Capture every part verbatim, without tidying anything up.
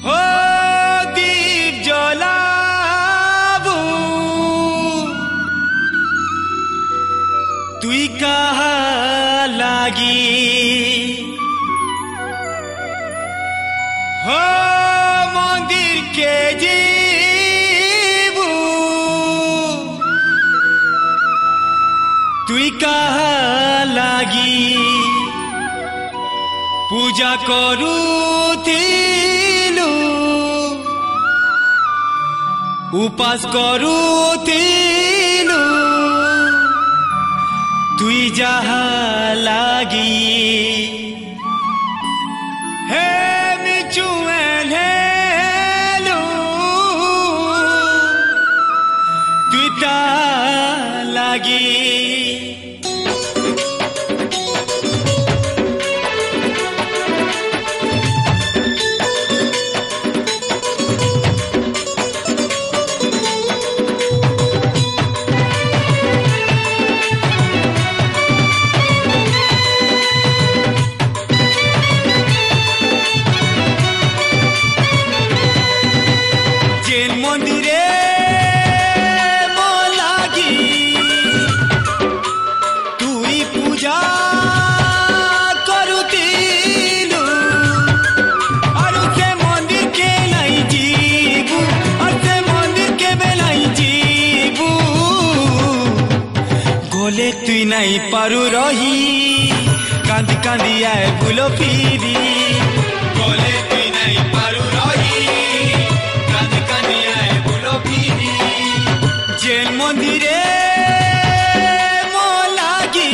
हो दीप जलाबू तुई कहा लागी हो मंदिर के जीबू तुई कहा लागी पूजा करूथिलु उपास करूथिलु तुई जहा लागी हे मिचुएन हेलु तुई ता लागी मंदिरे मोलागी तुई पूजा करुतिलु और से मंदिर के लाई जीबू और से मंदिर के बेलाई जीबू गोले तुई नहीं पारू रही कांदी कांदी आए बुलो फिरी गोले तुई नहीं पारू रही जेल मंदिरे मोलागी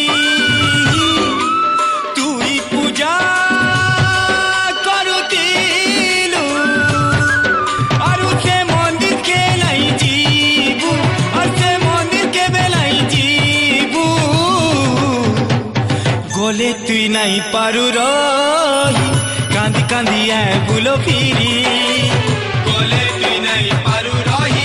तुई पूजा करुतिलु और से मंदिर के लाई जीबू और से मंदिर के बेलाई जीबू गोले तुई नहीं पारू रही कांदी कांदी आए बुलो फिरी गोले तुई नहीं पारू रही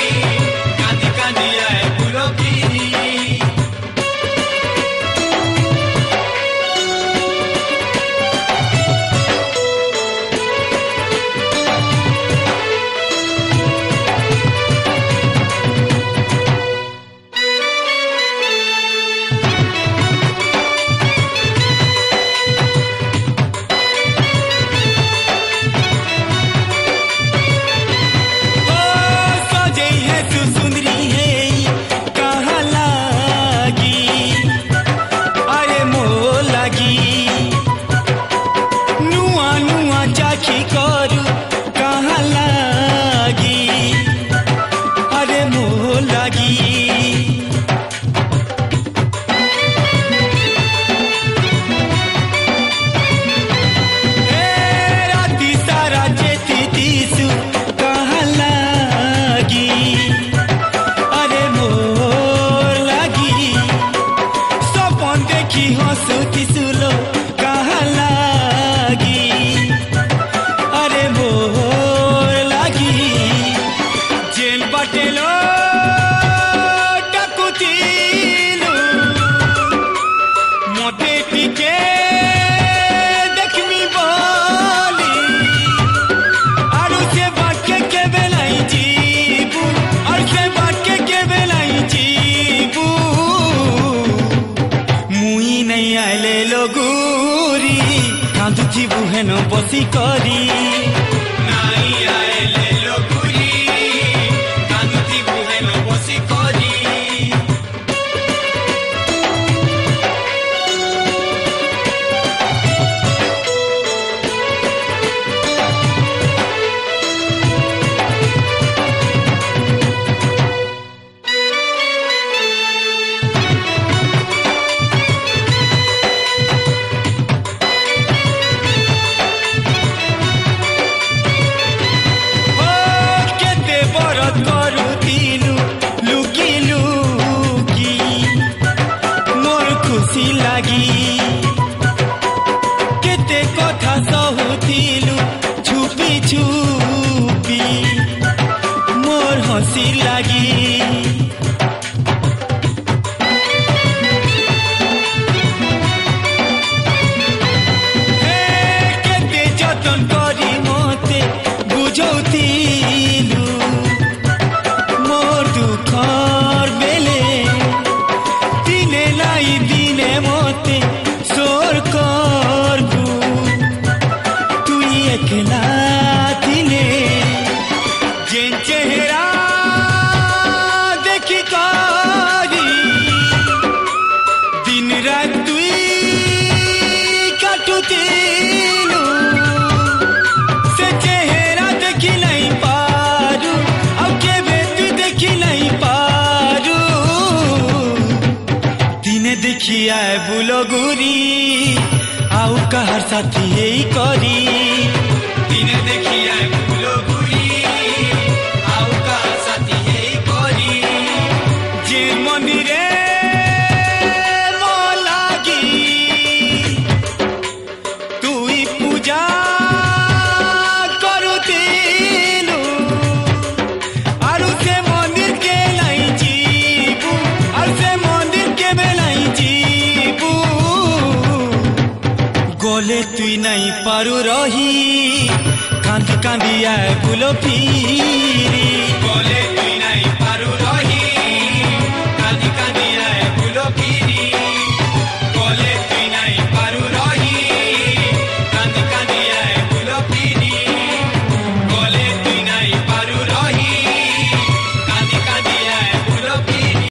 बुहेन बसी करी नाई आएले लोकुरी कांदी बुहेन बसी करी एकला दिने जे चेहरा देखी कारी दिन रात तुई काटुतीलु से चेहरा देखी नहीं पारू अब के बेटी देखी नहीं पारू दिने देखी आए बुलो गुरी आउ कहर साथी हे करी दिने देखी आए बुलो गुरी आउ कहर साथी हे करी जे मंदिरे मो लागी तुई पूजा करुतिलु आरु से मंदिर के लाई जीबू आरु से मंदिर के बेलाई जीबू गले तुई नहीं पारू रही कांदी कांदी आए बुलो पी